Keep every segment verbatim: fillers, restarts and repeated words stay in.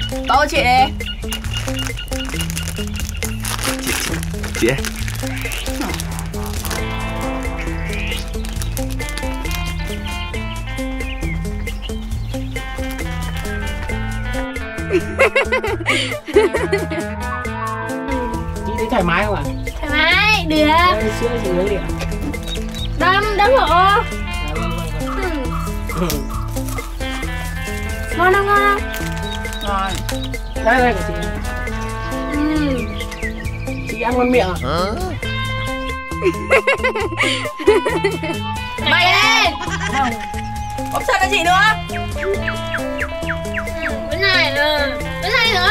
Bao chị đi. Chị, chị, chị ơi. Chị thấy thoải mái không ạ? Thoải mái, được. Đây, sữa chị uống đi ạ. Đâm, đâm hộ. Ngon không, ngon không? Ngon. Đây, đây của chị. Ừ. Chị ăn ngon miệng à? Mày lên. Bốc sao cho chị nữa. Cái này nữa. Cái này nữa.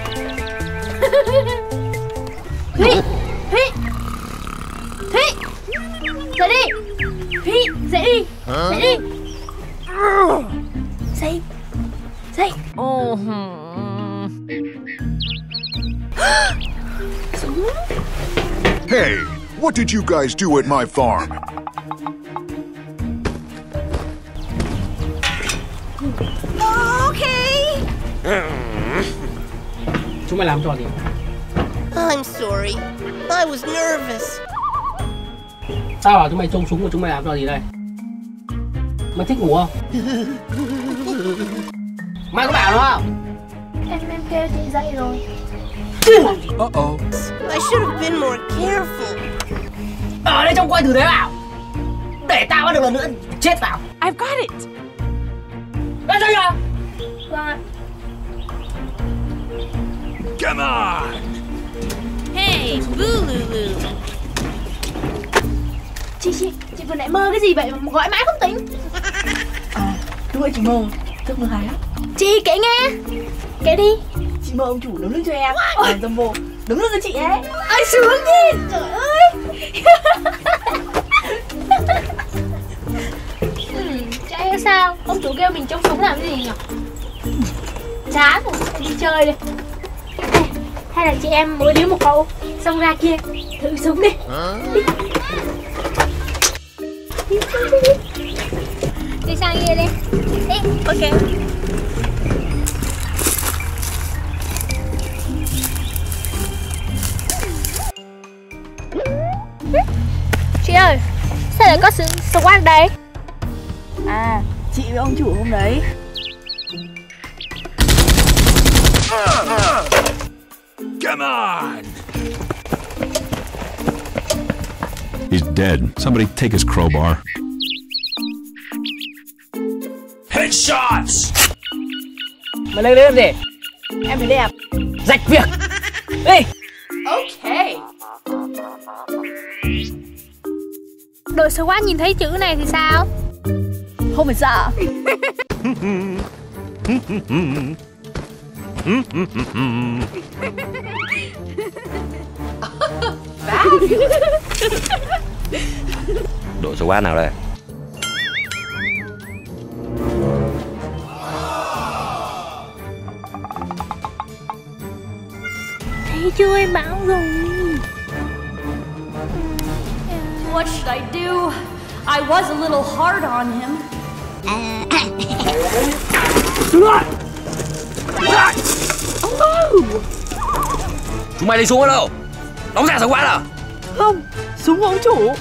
Huy, Huy, Huy, dậy đi, Huy, dậy đi, dậy đi, dậy, dậy. Ồ. Hey, what did you guys do at my farm? Okay. Chúng mày làm trò gì? I'm sorry. I was nervous. Tao bảo chúng mày trông súng của chúng mày làm trò gì đây? Mày thích ngủ không? Mày có bảo nó không? Em em kêu chị dậy rồi. Uh-oh. I should have been more careful. Ở đây trông coi thử đấy bảo. Để tao bắt được lần nữa chết tao. I've got it. Đây sao kìa? Vâng ạ. Come on! Hey, Boolulu. Chị chị chị vừa nãy mơ cái gì vậy mà gọi mãi không tính? À, lúc ấy chị mơ, giấc mơ hay lắm. Chị kể nghe, kể đi. Chị mơ ông chủ nấu nước cho em. Làm dâm vô, nấu nước cho chị ấy. Ai sướng gì? Trời ơi. Ừ, chả hiểu sao ông chủ kêu mình trông súng làm cái gì nhỉ? Chán rồi, đi chơi đi. Ê, hay là chị em mỗi đứa một khẩu, xong ra kia thử súng đi. Đi. Đi, đi, đi. Đi sang kia đi. Đi. Okay. Chị ơi, sao lại có sự squad đây? À, chị với ông chủ hôm đấy. Come on! He's dead. Somebody take his crowbar. Headshots! Mày lên đây làm gì? Em thấy đẹp. Rạch việc. Đi. Ok. Đội squad nhìn thấy chữ này thì sao? Không phải sợ. Đội số quát nào đây? Thấy chưa, em bảo rồi. What should I do? I was a little hard on him. Chúng mày đi xuống ở đâu? Đóng giả số quát à? Không, súng của ông chủ.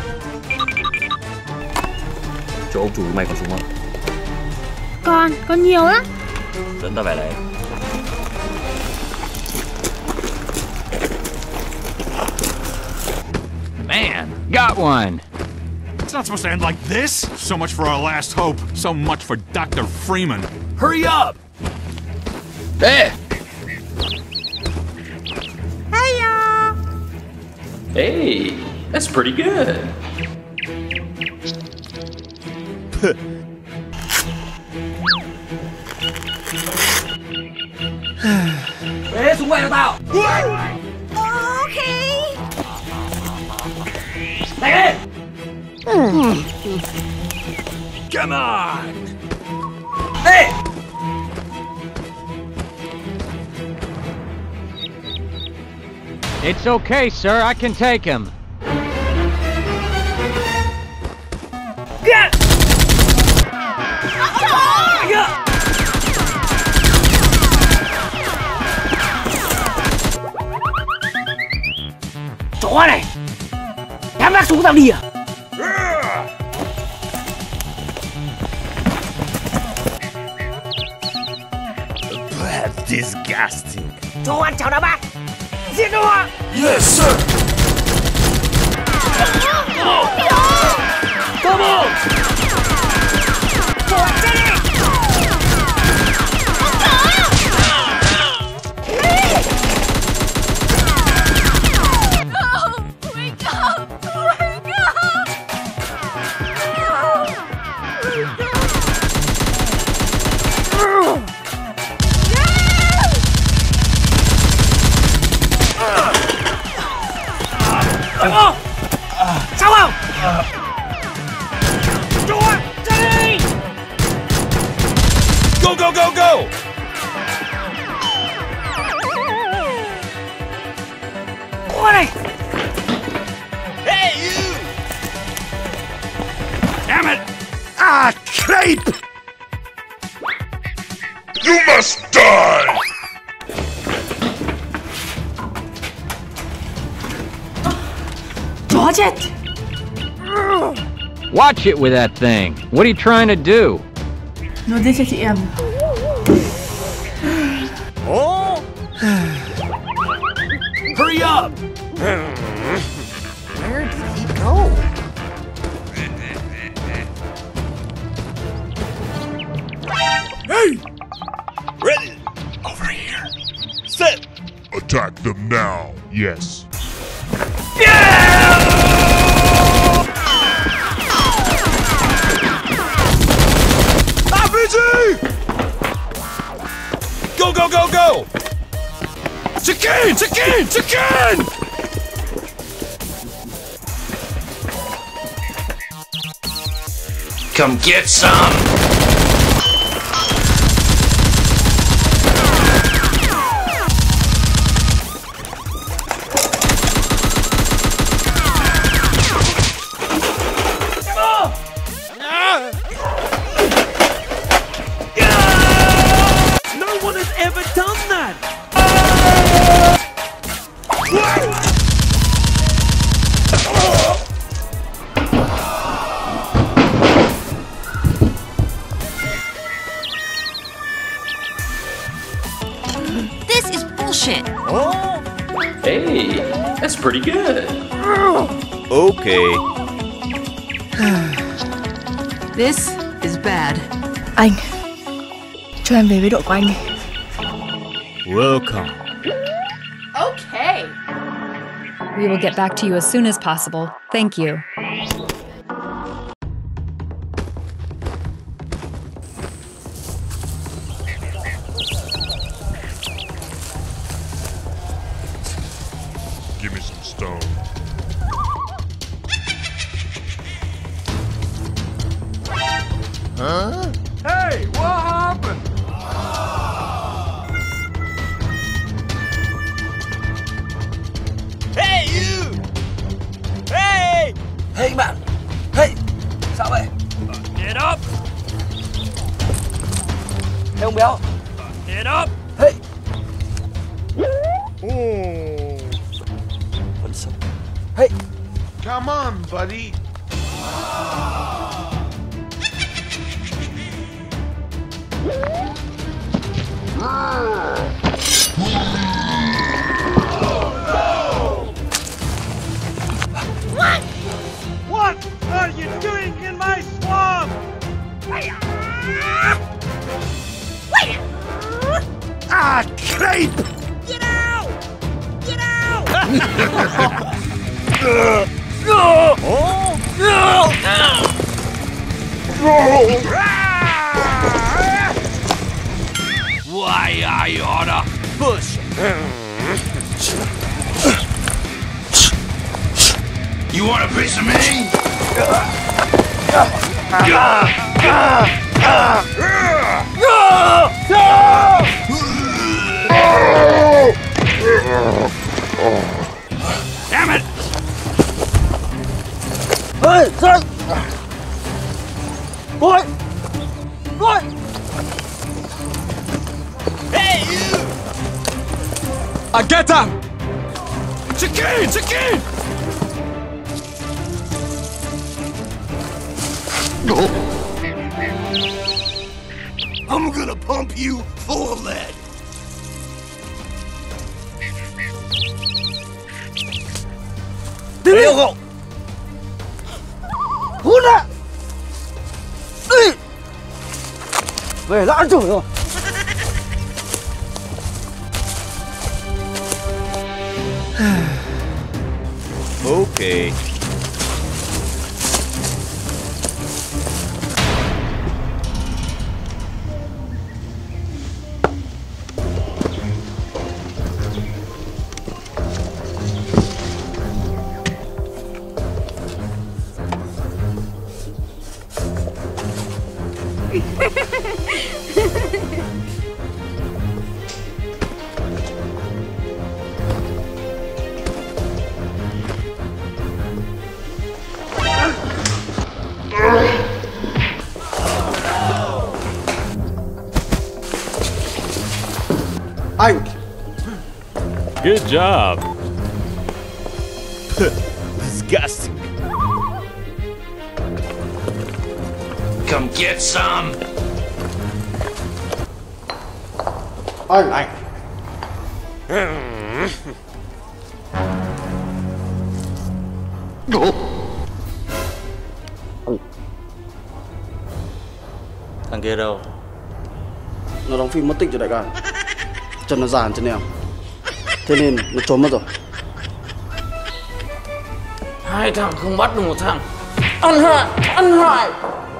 Chỗ ông chủ mày còn súng không? Còn, còn nhiều lắm. Dẫn tao về đấy. Man, got one. It's not supposed to end like this. So much for our last hope. So much for Doctor Freeman. Hurry up! Hey! Hiya! Hey, that's pretty good. Ê, súng quay cho tao. Okay. Này đi. Come on! Hey! It's okay, sir. I can take him. Get! chó này, dám vác súng tao đi à? That's disgusting. Cho ăn chào đã bác. Giết nó. Yes, sir. Come on. Cho ăn chết đi. Sao không? Chúa, chạy đi! Go, go, go, go! Qua đây! Hey, you! Damn it! Ah, creep! You must die! Chó chết. Watch it with that thing. What are you trying to do? Nó giết cho chị em. Oh! Hurry up! Where did he go? Hey! Ready! Over here. Set! Attack them now, yes. R P G! Go, go, go, go! Chicken! Chicken! Chicken! Come get some! This is bullshit. Oh! Hey, that's pretty good. Okay. This is bad. Anh, cho em về với đội của anh đi. Welcome. Okay. We will get back to you as soon as possible. Thank you. Give me some stone. Huh? Hey, what happened? Hey, you! Hey! Hey bạn! Hey! Sao vậy? Get up! Hey ông béo! Get up! Hey! Oh. Vẫn sống. Hey! Come on, buddy. What? What are you doing in my swamp? Ah, creep! Get out! Get out! No! Oh! No! Why are you on a bush? You want a piece of me? Damn it! Hey, sao? Boy! Boy! Hey, you! I get them! Chicken! Chicken! I'm gonna pump you full of lead. Yêu cậu. Hút ra. Về lãng chửi rồi. Okay. Anh. Good job. Disgusting. Come get some. Anh. Anh. Thằng kia đâu? Nó đóng phim mất tích rồi đại ca. Chân nó giàn chân em. Thế nên nó trốn mất rồi. Hai thằng không bắt được một thằng. Ăn hại, ăn hại.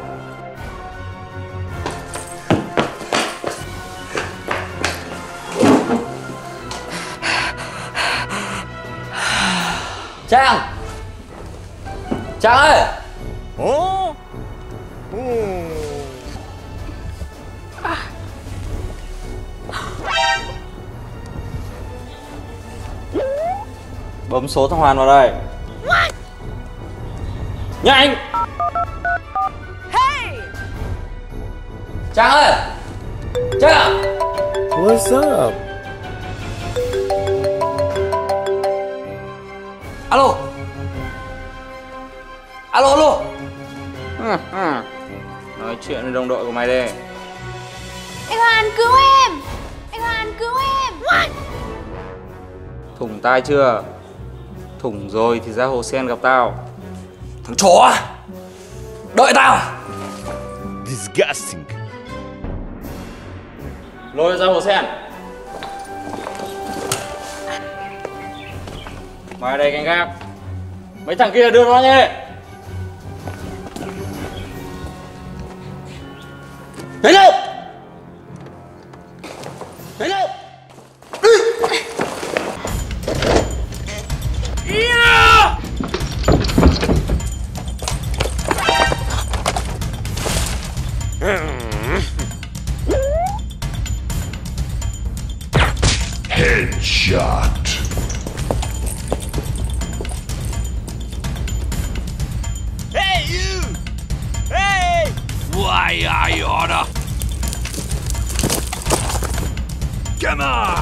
Trang. Trang ơi. Ồ. Bấm số thằng Hoàn vào đây. Nhanh. Hey! Trang ơi. Trang. What's up? Alo. Alo alo. Nói chuyện với đồng đội của mày đây. Anh Hoàn cứu em. Anh Hoàn cứu em. What? Thủng tai chưa? Thủng rồi thì ra hồ sen gặp tao. Thằng chó. Đợi tao. Disgusting. Lôi ra hồ sen. Mày đây canh gác. Mấy thằng kia đưa nó nhé. Đến đâu? Đến đâu? Headshot. Hey you! Hey! Why are you order? Come on!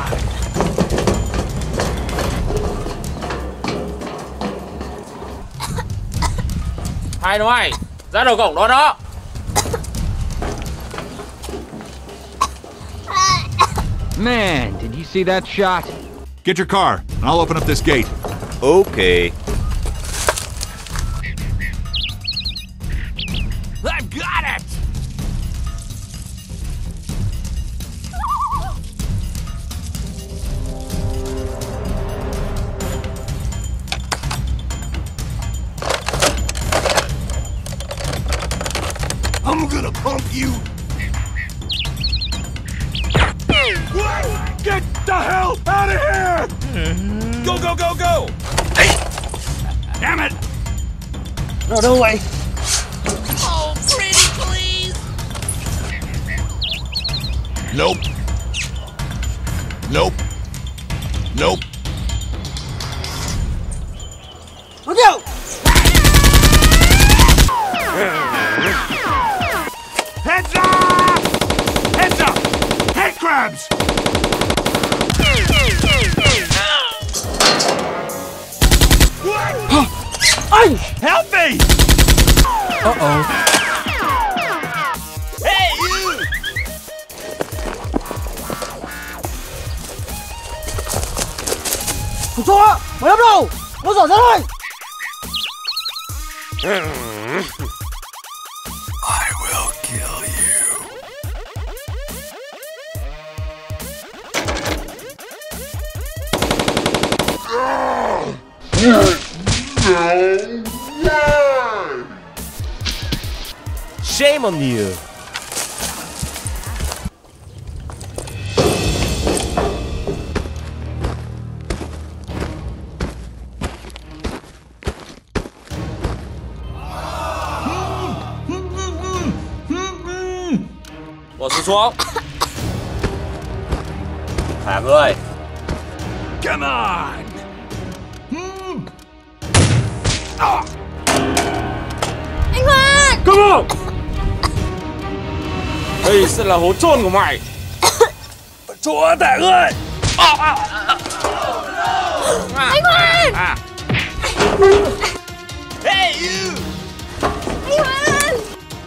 Hai đứa mày, ra đầu cổng đó đó. Man, did you see that shot? Get your car, and I'll open up this gate. Okay. I've got it! I'm gonna pump you. Get the hell out of here! Go, go, go, go! Hey! Damn it! Nó đâu vậy? Oh, pretty please! Nope. Nope. Nope. Look out! Heads up! Heads up! Head crabs! Anh! Help me! Uh-oh. Thằng chó, mày đâm đâu? Nó giỏi ra đây. I will kill you. Shame on you. Bỏ súng xuống. Thả người. Come on. Anh Hoan. Come on. Đây sẽ là hố chôn của mày. Chúa thả người. Anh Hoan. Hey you. Anh Hoan.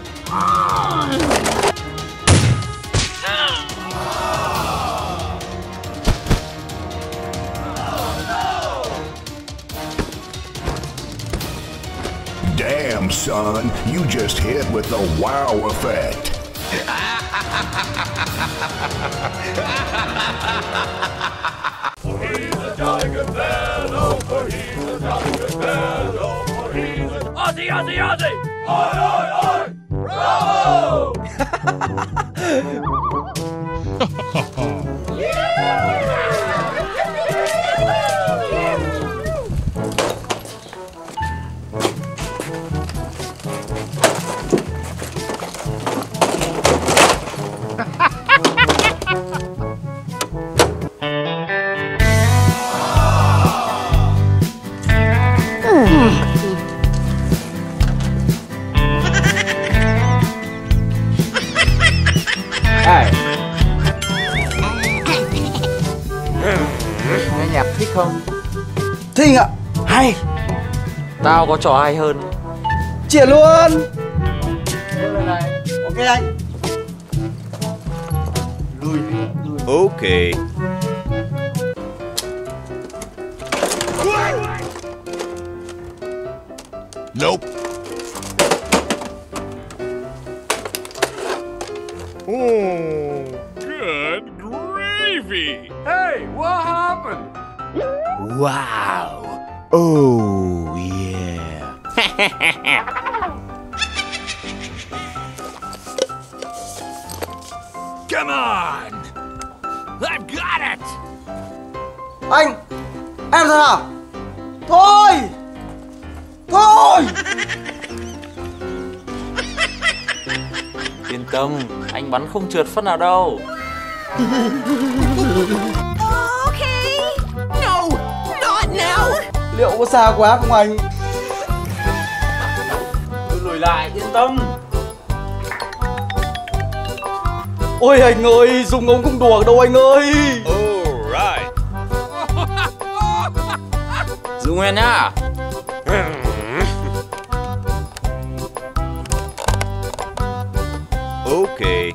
Damn, son, you just hit with the wow effect. Ozzy, Ozzy, Ozzy! Oi, oi, oi! Bravo! Nghe nhạc thích không? Thích ạ. Hay. Tao có trò hay hơn. Triển luôn. Ok anh. Lùi đi. Okay. Nope. Oh, good gravy. Hey, what happened? Wow. Oh, yeah. Come on. I've got it. Anh. Em sao nào? Thôi. Thôi. Yên tâm, anh bắn không trượt phát nào đâu. Okay. No, not now. Liệu có xa quá không anh? Cứ lùi lại, yên tâm. Ôi anh ơi, dùng ống không đùa đâu anh ơi. Alright. Giữ nguyên nhá. Okay.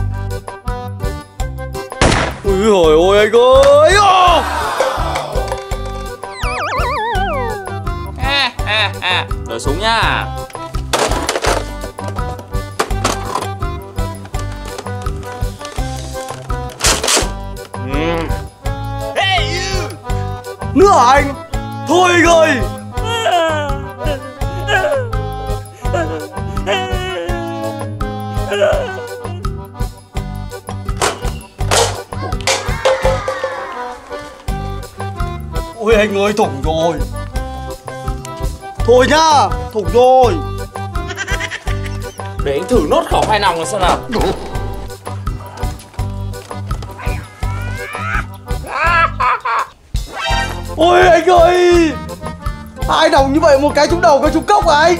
Ui hồi ôi anh ơi. À, à, à. Đổi súng nha. Hey you. Nữa hả anh? Thôi anh ơi. Ôi anh ơi, thủng rồi. Thôi nhá, thủng rồi. Để anh thử nốt khẩu hai nòng là sao nào. Ôi anh ơi, hai đồng như vậy, một cái trúng đầu, cái trúng cốc à anh.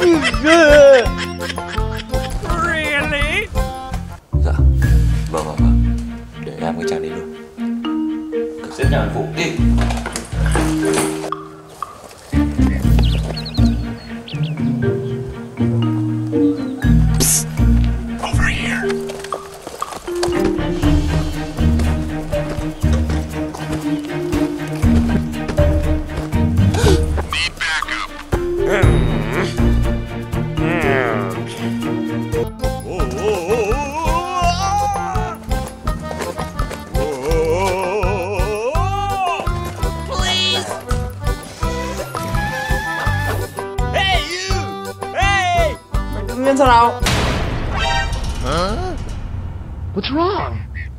Really? Dạ, vâng vâng vâng. Để em cái trang đi luôn. Cứ xếp nhà phụ đi. Over here. sao nào? Huh? What's wrong?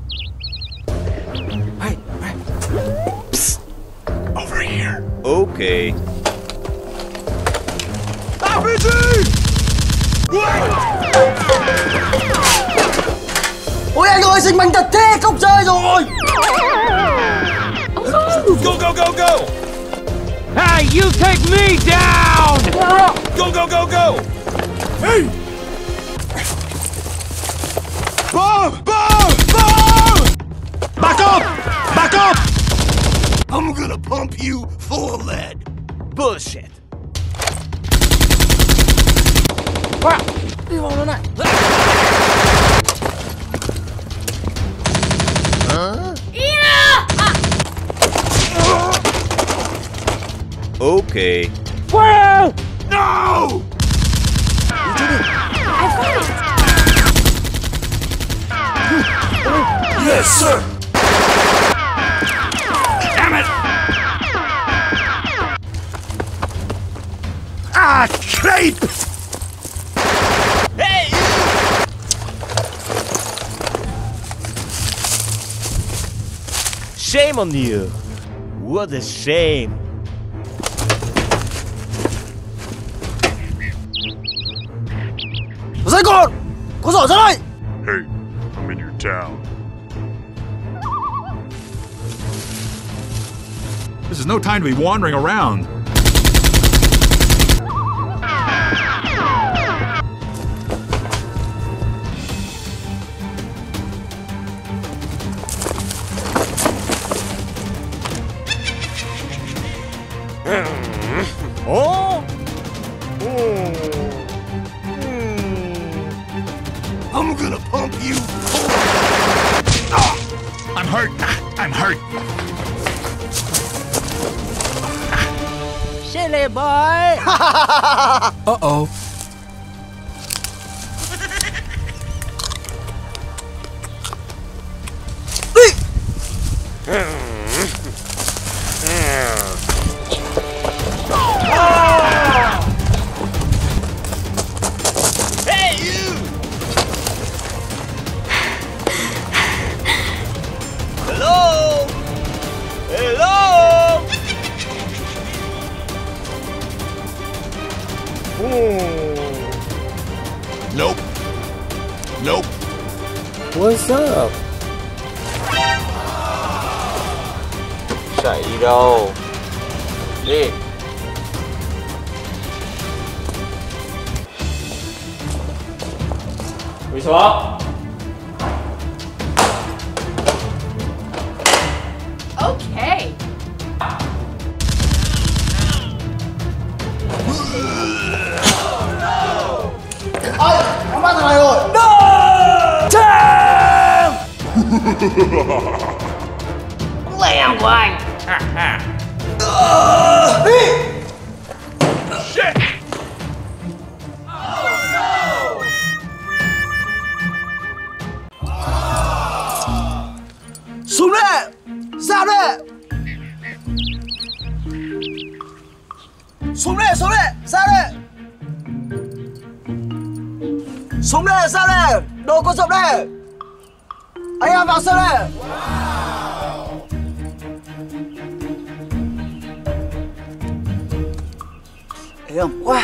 Hey, hey. Psst. Over here. Okay. rờ pê giê! Ôi anh ơi, sinh bánh thật thế, không chơi rồi. Go, go, go, go! Hey, you take me down! Go, go, go, go! Hey! Bomb! Bomb! Bomb! Back up! Back up! I'm gonna pump you full of lead. Bullshit. Wow, đi vào nó này. Huh? Yeah! Okay. Wow! No! I found it. Yes, sir. Damn it! Ah, cape! Hey! Shame on you. What a shame. Dây cột, có giỏ ra đây. Hey, I'm in your town. This is no time to be wandering around. Oh! I'm gonna pump you. Ah, I'm hurt. I'm hurt. Silly boy! Uh-oh. Hey, you! Hello? Hello? Nope. Nope. What's up? Chạy đi đâu? Đi. Quỳ xuống. Okay. Ôi, nó bắt thằng này rồi. Lèo của anh. Đi. Shit! Súng đấy, dao đấy. Súng đấy, súng đấy, dao đấy. Súng đây, sao đây? Đồ có rộng đây. Anh em vào sân đây. Ê không? Qua.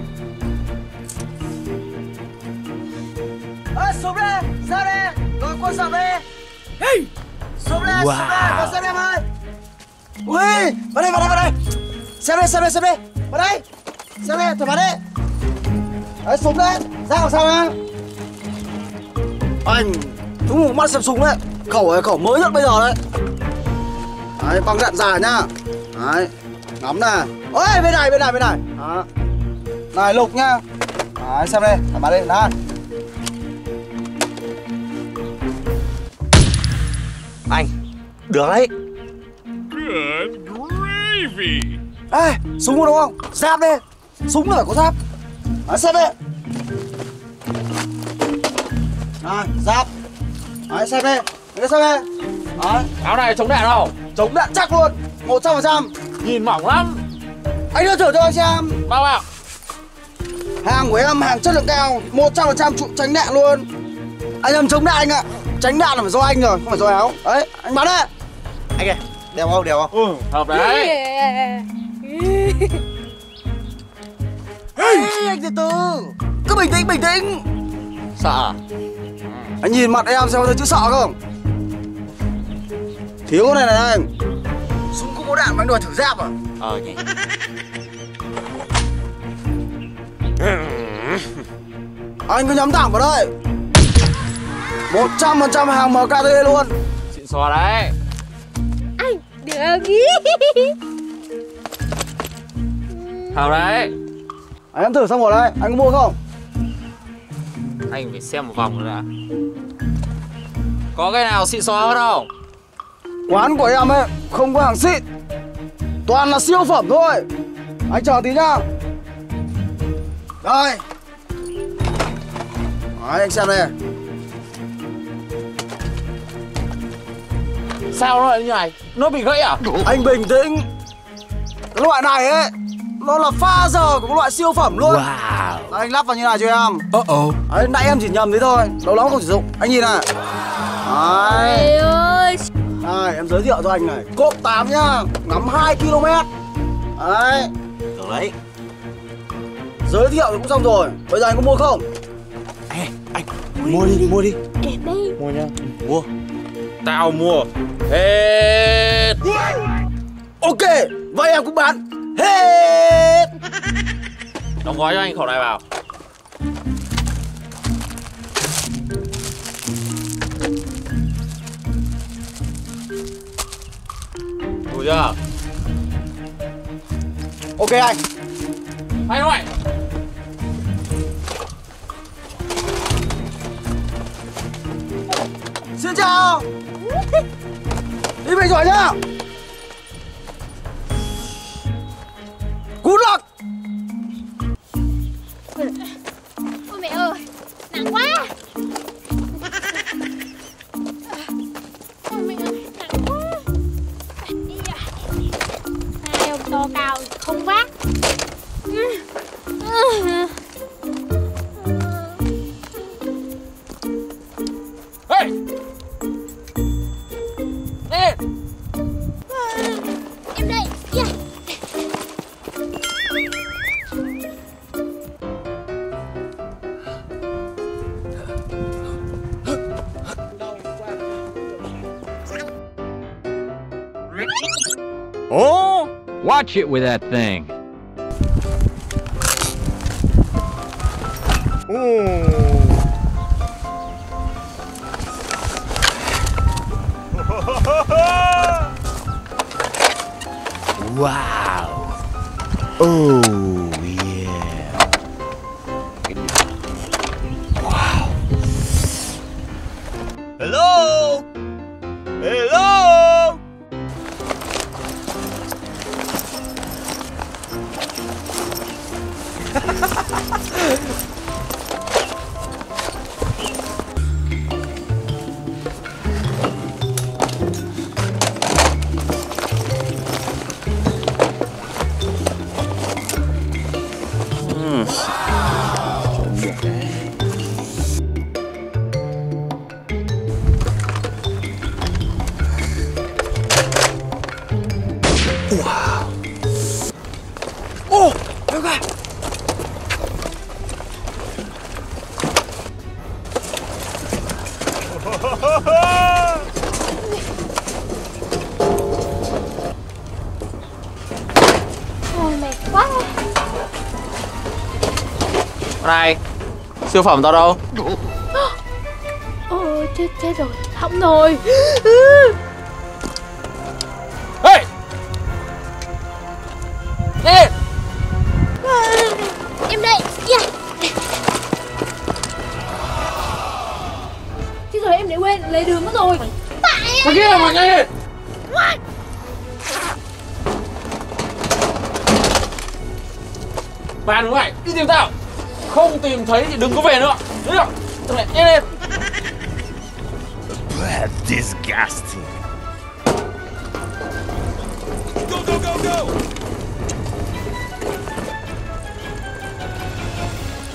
Ê, súng đây, sao đây? Đồ có rộng đây. Hey! Súng đây, súng đây, vào sân em ơi. Ui, vào đây, vào đây, vào đây. Xem đây, xem đây, xem đây. Vào đây. Xem đây, thử vào đây. Đấy, súng đấy, ra làm sao á? Anh, chúng một mắt xem súng đấy. Khẩu này, khẩu mới nhất bây giờ đấy. Đấy, băng đạn dài nhá. Đấy, ngắm này. Ôi, bên này, bên này, bên này. Đó. Này, lục nhá. Đấy, xem đây, thả vào đây, này. Anh, được đấy. Good gravy. Ê, súng có đúng không? Giáp đi. Súng là phải có giáp. Đấy, xem đây. Rồi, giáp. Đấy, xem đây. Đấy, xem đây. Đấy. Áo này chống đạn không? Chống đạn chắc luôn. một trăm phần trăm. Nhìn mỏng lắm. Anh đưa thử cho anh xem. Bao bao. Hàng của em hàng chất lượng cao, một trăm phần trăm trụ tránh đạn luôn. Anh em chống đạn anh ạ. Tránh đạn là phải do anh rồi, không phải do áo. Đấy, anh bắn đấy. Anh kìa, đèo không, đèo không? Ừ, hợp đấy. Hey, anh từ từ. Cứ bình tĩnh, bình tĩnh. Sợ à? Anh nhìn mặt em xem có thấy chữ sợ không? Thiếu cái này này anh. Súng không có đạn mà anh đòi thử giáp à? Ờ nhỉ. Anh cứ nhắm thẳng vào đây. Một trăm phần trăm hàng em ca tê luôn. Xịn xò đấy. Anh được ý. Hợp đấy. Anh em thử xong rồi đấy, anh có mua không? Anh phải xem một vòng nữa đã. Có cái nào xịn xò hơn không? Quán của em ấy không có hàng xịn, toàn là siêu phẩm thôi. Anh chờ tí nhá. Đây. Đấy, anh xem đây. Sao nó lại như này? Nó bị gãy à? Anh bình tĩnh. Cái loại này ấy, nó là pha giờ của cái loại siêu phẩm luôn. Wow. Đấy, anh lắp vào như này cho em. Uh oh. Đấy, nãy em chỉ nhầm thế thôi, lâu lắm không sử dụng. Anh nhìn này. Đấy. Ơi. Đây, em giới thiệu cho anh này. Cốp tám nhá, ngắm hai ki lô mét. Đấy. Được đấy. Giới thiệu thì cũng xong rồi. Bây giờ anh có mua không? Ê, anh mua đi, mua đi. Em đi. Mua nhá. Mua. Tao mua hết. Ok, vậy em cũng bán hết. Đóng gói cho anh khẩu này vào. Đủ chưa? Ok anh. Anh ơi. Xin chào. Đi về rồi nhá. Good luck. Ôi mẹ ơi, nặng quá. Ôi mẹ ơi, nặng quá. Hai ông to cao không vác. Hey! Ê! Em đây. Yeah. Oh, watch it with that thing. Wow. Oh, yeah. Wow. Hello? Hello? Ô, đâu ra? Ôi mệt quá. Này, siêu phẩm tao đâu? Ôi chết chết rồi, hỏng rồi. Hey! Lên! Em đây. Yeah. Chết rồi, em để quên lấy đường mất rồi. Tại Mà kia mà nhanh lên! Bàn đúng vậy, đi tìm tao. Không tìm thấy thì đừng có về nữa. Đấy không? Tao lại nhanh lên. That's disgusting. Go, go, go, go!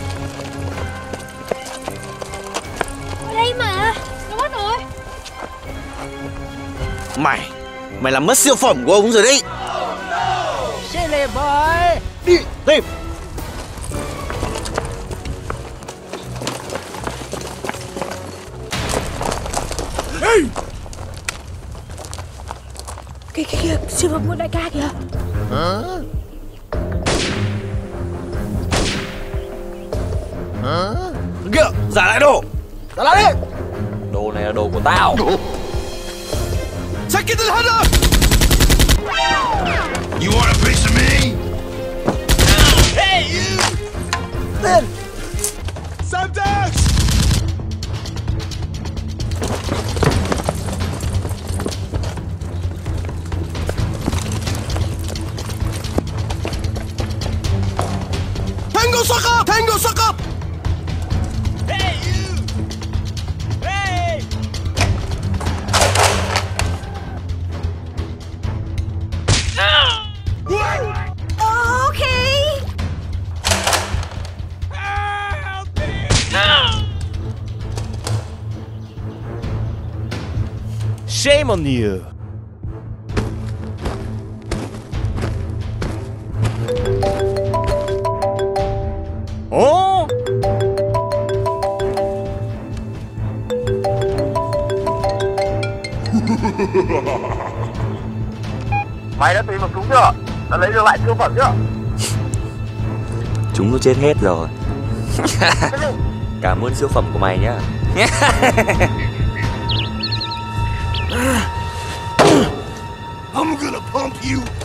Mày làm mất siêu phẩm của ông rồi đấy. Silly boy. Đi tìm. Hey. Kìa kìa kìa, siêu phẩm của đại ca kìa. Hả? Hả? Kìa, giả lại đồ. Giả lại đi. Đồ này là đồ của tao. Take it to the header! You want a piece of me? Hey, you! Tên. Sandex! Tango sucker! Tango sucker! Hey, you! Hey! Okay. Shame on you. Oh. Mày đã tìm được chúng chưa? Đã lấy được lại siêu phẩm chưa? Chúng nó chết hết rồi. Cảm ơn siêu phẩm của mày nhá. I'm gonna pump you